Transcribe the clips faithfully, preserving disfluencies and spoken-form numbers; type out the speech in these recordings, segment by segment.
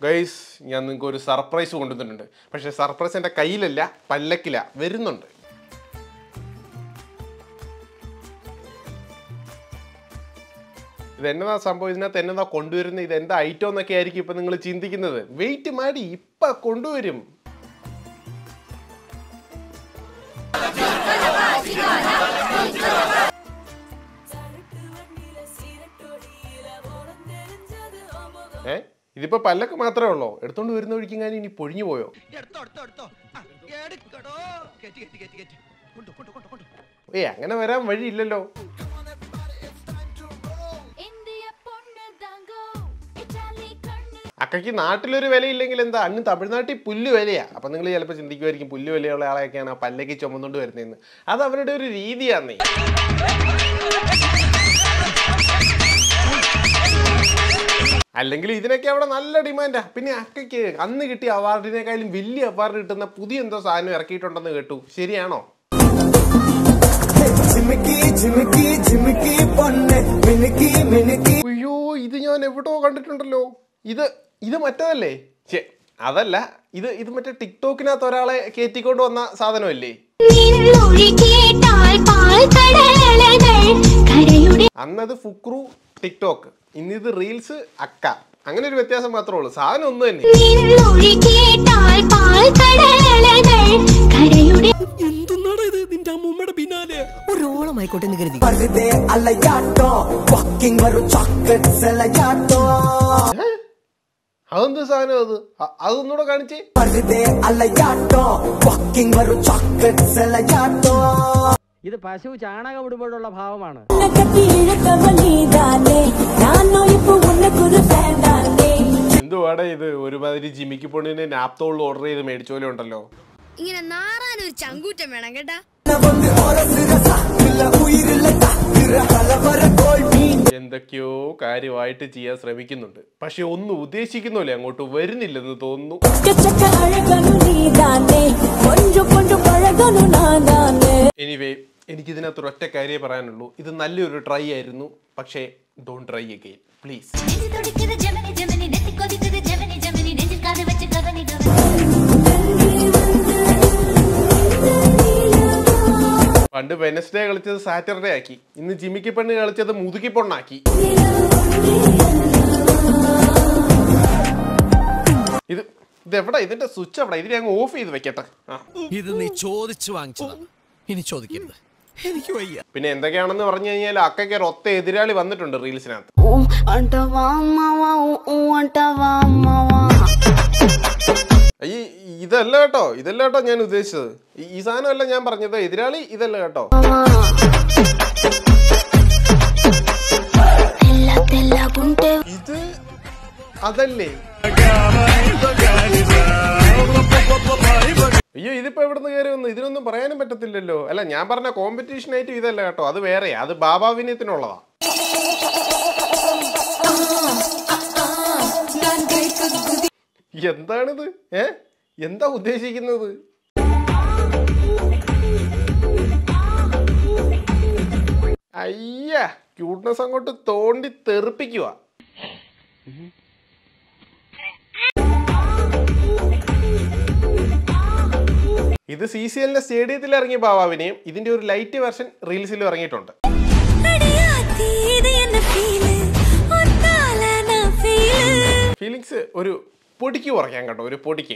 Guys, ഞാൻ നിങ്ങൾക്ക് ഒരു സർപ്രൈസ് കൊണ്ടുവന്നിട്ടുണ്ട്. പക്ഷേ സർപ്രൈസ് എൻ്റെ കയ്യിലല്ല, പല്ലക്കില വരുന്നുണ്ട്. ഇതെന്നതാ സംഭവം, ഇതിനകത്ത് എന്നതാ കൊണ്ടുവരുന്നത്, ഇതെന്താ ഐറ്റം എന്നൊക്കെ ആയിരിക്കും ഇപ്പം നിങ്ങൾ ചിന്തിക്കുന്നത്. വെയിറ്റ് മാടി, ഇപ്പം കൊണ്ടുവരും. ഏ ഇതിപ്പോ പല്ലക്ക് മാത്രമേ ഉള്ളോ? എടുത്തോണ്ട് വരുന്ന ഒഴിക്കും ഞാൻ ഇനി പൊഴിഞ്ഞു പോയോ? ഏ അങ്ങനെ വരാൻ വഴിയില്ലല്ലോ. അക്കയ്ക്ക് നാട്ടിലൊരു വിലയില്ലെങ്കിൽ എന്താ, അങ്ങ് തമിഴ്നാട്ടിൽ പുല്ല് വിലയാ. അപ്പൊ നിങ്ങൾ ചിലപ്പോൾ ചിന്തിക്കുമായിരിക്കും പുല്ല് വിലയുള്ള ആളെയൊക്കെയാണ് പല്ലക്ക് ചുമന്നുകൊണ്ട് വരുന്നതെന്ന്. അത് അവരുടെ ഒരു രീതിയാന്നേ. അല്ലെങ്കിൽ ഇതിനൊക്കെ അവിടെ നല്ല ഡിമാൻഡാ. പിന്നെ അക്കയ്ക്ക് അന്ന് കിട്ടിയ അവാർഡിനേക്കാളും വലിയ അവാർഡ് കിട്ടുന്ന പുതിയ എന്തോ സാധനം ഇറക്കിയിട്ടുണ്ടെന്ന് കേട്ടു. ശരിയാണോ? അയ്യോ, ഇത് ഞാൻ എവിടോ കണ്ടിട്ടുണ്ടല്ലോ. ഇത് ഇത് മറ്റേതല്ലേ? ചേ അതല്ല, ഇത് ഇത് മറ്റേ ടിക്ടോക്കിനകത്ത് ഒരാളെ കയറ്റിക്കൊണ്ട് വന്ന സാധനമല്ലേ? അന്നത് ഫുക്രു ടിക്ടോക്ക്, ഇന്നിത് റീൽസ് അക്ക. അങ്ങനെ ഒരു വ്യത്യാസം മാത്രമേ ഉള്ളൂ. സാധനം ഒന്ന് തന്നെ. അതെന്ത് സാധനം അത്? അതൊന്നുകൂടെ കാണിച്ചേ. ഇത് പശു ചാണകം ഇടുമ്പോഴുള്ള ഭാവമാണ്. എന്തുവാടെ ഇത്? ഒരുമാതിരി ജിമിക്ക് പൊണ്ണിന് നാപ്തോളിൽ ഓർഡർ ചെയ്ത് മേടിച്ച പോലെ ഉണ്ടല്ലോ. ഇങ്ങനെ നാറാനൊരു ചങ്കൂറ്റം വേണം കേട്ടാ. എന്തൊക്കെയോ കാര്യമായിട്ട് ചെയ്യാൻ ശ്രമിക്കുന്നുണ്ട്, പക്ഷെ ഒന്നും ഉദ്ദേശിക്കുന്നില്ല, അങ്ങോട്ട് വരുന്നില്ലെന്ന് തോന്നുന്നു. എനിവേ, എനിക്കിതിനകത്ത് ഒറ്റ കാര്യമേ പറയാനുള്ളൂ. ഇത് നല്ലൊരു ട്രൈ ആയിരുന്നു, പക്ഷേ ഡോണ്ട് ട്രൈ അഗെയിൻ പ്ലീസ്. പണ്ട് വെനസ്ഡേ കളിച്ചത് സാറ്റർഡേ ആക്കി, ഇന്ന് ജിമിക്ക് പെണ്ണ് കളിച്ചത് മുതുക്കി പൊണ്ണാക്കി. ഇത് ഇതെവിടാ? ഇതിന്റെ സ്വിച്ച് എവിടെ? ഇതിനെ അങ്ങ് ഓഫ് ചെയ്ത് വെക്കട്ടെ. ഇത് നീ ചോദിച്ചു വാങ്ങിച്ചതാ, ഇനി ചോദിക്കരുത്, എനിക്ക് വയ്യ. പിന്നെ എന്തൊക്കെയാണെന്ന് പറഞ്ഞു കഴിഞ്ഞാൽ അക്കയ്ക്ക് ഒരു ഒത്ത എതിരാളി വന്നിട്ടുണ്ട് റീൽസിനകത്ത്. ഈ ഇതല്ല കേട്ടോ, ഇതല്ല കേട്ടോ ഞാൻ ഉദ്ദേശിച്ചത്. ഈ സാധനമല്ല ഞാൻ പറഞ്ഞത്, എതിരാളി ഇതല്ല കേട്ടോ. ഇത് അതല്ലേ? അയ്യോ, ഇതിപ്പോ എവിടുന്ന് കയറി വന്നു? ഇതിനൊന്നും പറയാനും പറ്റത്തില്ലല്ലോ. അല്ല, ഞാൻ പറഞ്ഞ കോമ്പറ്റീഷൻ ആയിട്ട് ഇതല്ല കേട്ടോ, അത് വേറെയാ. അത് ബാബാവിനയത്തിനുള്ളതാ. എന്താണിത്? ഏ എന്താ ഉദ്ദേശിക്കുന്നത്? അയ്യ, ക്യൂട്ട്നെസ് അങ്ങോട്ട് തോണ്ടി തെറിപ്പിക്കുക. ഇത് സി സി എല്ലിന്റെ സ്റ്റേഡിയത്തിൽ ഇറങ്ങിയ ബാബാവിനെയും ഇതിന്റെ ഒരു ലൈറ്റ് വെർഷൻ റീൽസിലും ഇറങ്ങിയിട്ടുണ്ട്. ഫീലിങ്സ് ഒരു പൊടിക്ക് കുറയ്ക്കാൻ കേട്ടോ, ഒരു പൊടിക്ക്.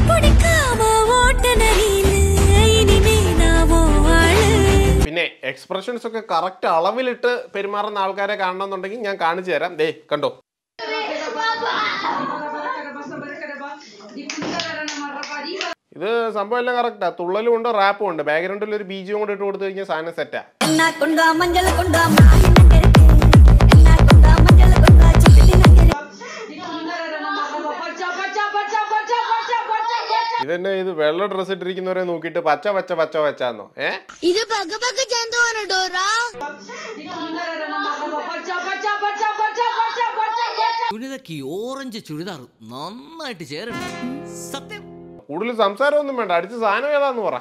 പിന്നെ എക്സ്പ്രഷൻസ് ഒക്കെ കറക്റ്റ് അളവിലിട്ട് പെരുമാറുന്ന ആൾക്കാരെ കാണണമെന്നുണ്ടെങ്കിൽ ഞാൻ കാണിച്ചു തരാം. ദേ കണ്ടോ, ഇത് സംഭവം എല്ലാം കറക്റ്റാ. തുള്ളലും ഉണ്ട്, റാപ്പും ഉണ്ട്. ബാക്ക്ഗ്രൗണ്ടിൽ ഒരു ബീജിയും കൂടെ ഇട്ട് കൊടുത്തു കഴിഞ്ഞാൽ സാധനം സെറ്റാ. ഇതെന്നെ ഇത് വെള്ള ഡ്രസ് ഇട്ടിരിക്കുന്നവരെ നോക്കിയിട്ട് പച്ച പച്ച പച്ച പച്ചാന്നോ? ഏ ഇത് ഓറഞ്ച് ചുരിദാർ നന്നായിട്ട് ചേരണം. സത്യം. കൂടുതൽ സംസാരമൊന്നും വേണ്ട, അടിച്ച സാധനം ഏതാന്ന് പറ.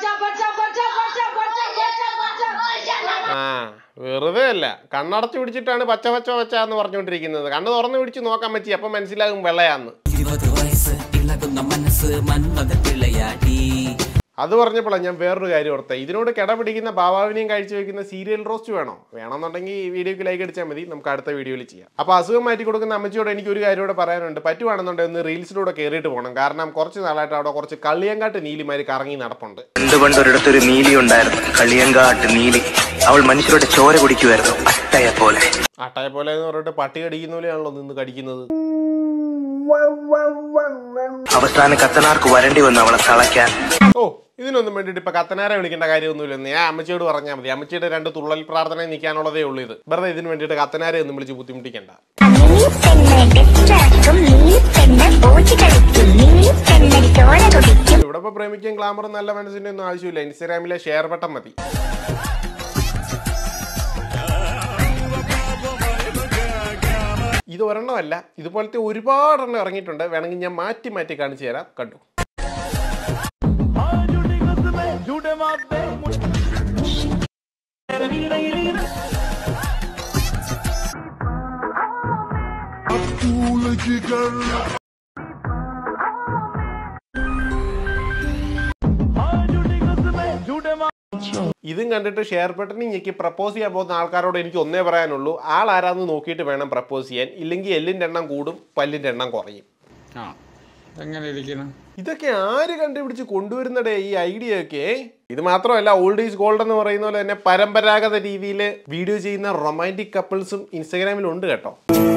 ആ വെറുതെ അല്ല, കണ്ണടച്ചു പിടിച്ചിട്ടാണ് പച്ച പച്ച പച്ച എന്ന് പറഞ്ഞുകൊണ്ടിരിക്കുന്നത്. കണ്ണ് തുറന്നു പിടിച്ച് നോക്കാൻ പറ്റി, അപ്പൊ മനസ്സിലാകും വെള്ളയാന്ന്. അത് പറഞ്ഞപ്പോഴാണ് ഞാൻ വേറൊരു കാര്യം ഓർത്തേ. ഇതിനോട് കിട പിടിക്കുന്ന ബാബാവിനെയും കഴിച്ചു വെക്കുന്ന സീരിയൽ റോസ്റ്റ് വേണോ? വേണമെന്നുണ്ടെങ്കിൽ ഈ വീഡിയോക്ക് ലൈക്ക് അടിച്ചാൽ മതി, നമുക്ക് അടുത്ത വീഡിയോയിൽ ചെയ്യാം. അപ്പോൾ അസുഖം മാറ്റി കൊടുക്കുന്ന അമ്മച്ചിയോട് എനിക്ക് ഒരു കാര്യം കൂടെ പറയാനുണ്ട്. പറ്റുവാണെന്നുണ്ടെങ്കിൽ ഒന്ന് റീൽസിലൂടെ കയറിയിട്ട് പോകണം. കാരണം കുറച്ച് നാളായിട്ട് അവിടെ കുറച്ച് കളിയങ്കാട്ട് നീലിമാര് കറങ്ങി നടപ്പുണ്ട്. എന്തുകൊണ്ട് ഒരിടത്തൊരു നീലി ഉണ്ടായിരുന്നു, കളിയങ്കാട്ട് നീലി. അവൾ മനുഷ്യരുടെ ചോര കുടിക്കുമായിരുന്നു, അട്ടയെ പോലെ. അട്ടയെ പോലെ എന്ന് പറഞ്ഞിട്ട് പട്ടി കടിക്കുന്ന പോലെയാണല്ലോ നിന്ന് കടിക്കുന്നത്. അവസാനം കത്തനാർക്ക് വരണ്ടി വന്നു അവളെ തളയ്ക്കാൻ. ഓ, ഇതിനൊന്നും വേണ്ടിയിട്ട് ഇപ്പൊ കത്തനാരെ വിളിക്കേണ്ട കാര്യമൊന്നുമില്ലെന്ന് ഞാൻ അമ്മച്ചിയോട് പറഞ്ഞാൽ മതി. അമ്മച്ചിയുടെ രണ്ട് തുള്ളൽ പ്രാർത്ഥന നിൽക്കാനുള്ളതേ ഉള്ളൂ. ഇത് വെറുതെ ഇതിന് വേണ്ടിയിട്ട് കത്തനാരെ ഒന്നും വിളിച്ച് ബുദ്ധിമുട്ടിക്കണ്ട. ഇവിടെ ഇപ്പൊ പ്രേമിക്കാൻ ഗ്ലാമറും നല്ല മനസ്സിന്റെ ഒന്നും ആവശ്യമില്ല. ഇൻസ്റ്റാഗ്രാമിലെ ഷെയർ ബട്ടൺ മതി. ഇത് ഒരെണ്ണമല്ല, ഇതുപോലത്തെ ഒരുപാടെണ്ണം ഇറങ്ങിയിട്ടുണ്ട്. വേണമെങ്കിൽ ഞാൻ മാറ്റി മാറ്റി കാണിച്ചു തരാം, കണ്ടു. ഇതും കണ്ടിട്ട് ഷെയർ ബട്ടണിൽ ഞെക്കി പ്രപ്പോസ് ചെയ്യാൻ പോകുന്ന ആൾക്കാരോട് എനിക്ക് ഒന്നേ പറയാനുള്ളൂ, ആൾ ആരാന്ന് നോക്കിയിട്ട് വേണം പ്രപ്പോസ് ചെയ്യാൻ. ഇല്ലെങ്കിൽ എല്ലിൻ്റെ എണ്ണം കൂടും, പല്ലിൻ്റെ എണ്ണം കുറയും. ഇതൊക്കെ ആര് കണ്ടുപിടിച്ച് കൊണ്ടുവരുന്നടേ ഈ ഐഡിയ ഒക്കെ? ഇത് മാത്രമല്ല, ഓൾഡ് ഈസ് ഗോൾഡ് എന്ന് പറയുന്ന പോലെ തന്നെ പരമ്പരാഗത രീതിയിൽ വീഡിയോ ചെയ്യുന്ന റൊമാൻറ്റിക് കപ്പിൾസും ഇൻസ്റ്റാഗ്രാമിൽ ഉണ്ട് കേട്ടോ.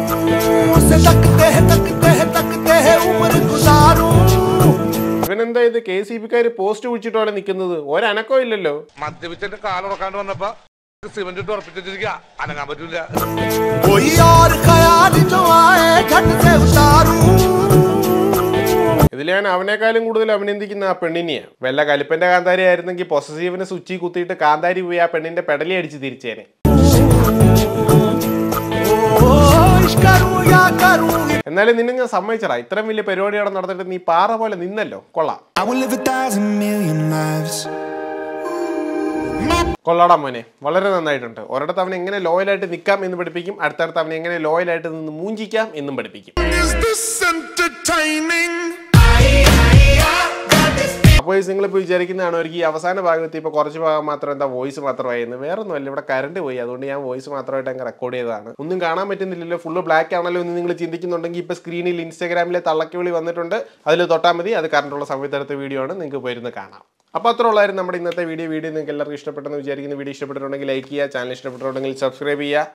ഇവനെന്താ ഇത് കെ സി ബിക്കാര് പോസ്റ്റ് കുഴിച്ചിട്ടോടെ നിൽക്കുന്നത്? ഒരനക്കോ ഇല്ലല്ലോ. മദ്യപിച്ചിട്ട് കാലുറക്കാണ്ട് വന്നപ്പോ സിമന്റ് ഇട്ട് ഉറപ്പിച്ചിരിക്കുക, അനങ്ങാൻ പറ്റൂല. ഇതിൽ ഞാൻ അവനേക്കാളും കൂടുതൽ അഭിനന്ദിക്കുന്ന ആ പെണ്ണിനെയാ. വല്ല കലിപ്പന്റെ കാന്താരി ആയിരുന്നെങ്കിൽ പൊസസീവിനെ സ്വിച്ച് കുത്തിയിട്ട് കാന്താരി പോയി ആ പെണ്ണിന്റെ പെടലി അടിച്ച് തിരിച്ചേനെ. എന്നാലും നിന്നെ ഞാൻ സമ്മതിച്ചടാ, ഇത്രയും വലിയ പരിപാടി അവിടെ നടന്നിട്ട് നീ പാറ പോലെ നിന്നല്ലോ, കൊള്ളാം. കൊള്ളാടാ മോനെ, വളരെ നന്നായിട്ടുണ്ട്. ഒരിടത്ത് അവനെ എങ്ങനെ ലോയലായിട്ട് നിൽക്കാം എന്ന് പഠിപ്പിക്കും, അടുത്തടുത്ത് അവനെ എങ്ങനെ ലോയലായിട്ട് നിന്ന് മൂഞ്ചിക്കാം എന്നും പഠിപ്പിക്കും. അപ്പോൾ നിങ്ങളിപ്പോൾ വിചാരിക്കുന്നതാണോ എനിക്ക് ഈ അവസാന ഭാഗത്ത് ഇപ്പോൾ കുറച്ച് ഭാഗം മാത്രം എന്താ വോയിസ് മാത്രമായിരുന്നു? വേറെ ഒന്നുമല്ല, ഇവിടെ കറണ്ട് പോയി, അതുകൊണ്ട് ഞാൻ വോയിസ് മാത്രമായിട്ട് അങ്ങ് റെക്കോർഡ് ചെയ്തതാണ്. ഒന്നും കാണാൻ പറ്റുന്നില്ലല്ലോ, ഫുള്ള് ബ്ലാക്ക് ആണല്ലോ എന്ന് നിങ്ങൾ ചിന്തിക്കുന്നുണ്ടെങ്കിൽ ഇപ്പോൾ സ്ക്രീനിൽ ഇൻസ്റ്റാഗ്രാമിലെ തള്ളക്കിവിളി വന്നിട്ടുണ്ട്, അതിൽ തൊട്ടാൽ മതി. അത് കറണ്ടുള്ള സമയത്ത് എടുത്ത വീഡിയോ ആണ്, നിങ്ങൾക്ക് പോയിരുന്ന് കാണാം. അപ്പോൾ അത്ര ഉള്ളായിരുന്നു നമ്മുടെ ഇന്നത്തെ വീഡിയോ. വീഡിയോ നിങ്ങൾക്ക് എല്ലാവർക്കും ഇഷ്ടപ്പെട്ടെന്ന് വിചാരിക്കുന്ന. വീഡിയോ ഇഷ്ടപ്പെട്ടിട്ടുണ്ടെങ്കിൽ ലൈക്ക് ചെയ്യുക, ചാനൽ ഇഷ്ടപ്പെട്ടിട്ടുണ്ടെങ്കിൽ സബ്സ്ക്രൈബ് ചെയ്യുക.